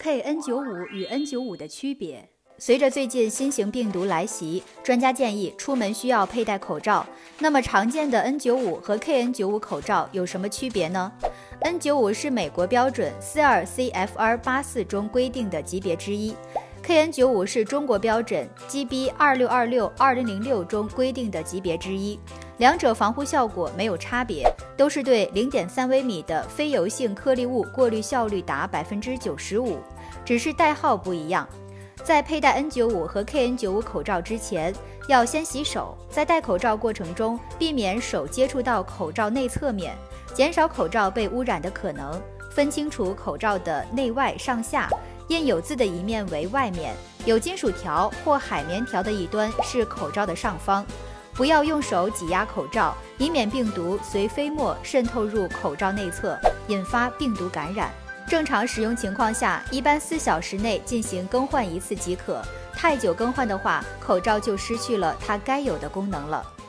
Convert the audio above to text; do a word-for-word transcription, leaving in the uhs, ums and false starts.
K N 九五 与 N 九五的区别。随着最近新型病毒来袭，专家建议出门需要佩戴口罩。那么常见的 N 九五 和 K N 九五 口罩有什么区别呢？ N 九五 是美国标准 四二 C F R 八四 中规定的级别之一， K N 九五 是中国标准 G B 二六二六二零零六 中规定的级别之一。两者防护效果没有差别，都是对 零点三微米的非油性颗粒物过滤效率达 百分之九十五， 只是代号不一样。在佩戴 N 九五 和 K N 九五 口罩之前，要先洗手，在戴口罩过程中避免手接触到口罩内侧面，减少口罩被污染的可能，分清楚口罩的内外上下，印有字的一面为外面，有金属条或海绵条的一端是口罩的上方。不要用手挤压口罩，以免病毒随飞沫渗透入口罩内侧，引发病毒感染。正常使用情况下，一般四小时内进行更换一次即可。太久更换的话，口罩就失去了它该有的功能了。